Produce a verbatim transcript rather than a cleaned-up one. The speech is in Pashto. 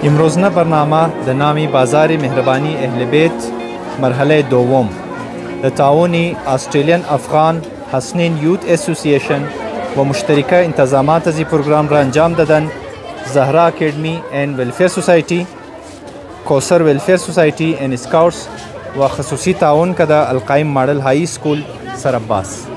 امروزنه برنامه د نامی بازار مهربانی اهلبیتء مرحله دوم د تعاون آسٹریلین افغان حسنین یوتھ ایسوسی ایشن و مشترکہ انتظامات از پروگرام را انجام دادن زهرا اکیڈمی اینڈ ویلفیر سوسائٹی، کوثر ویلفیر سوسائٹی اینڈ اسکاؤٹس و خصوصی تعاون کده القائم ماڈل های سکول سر عباس.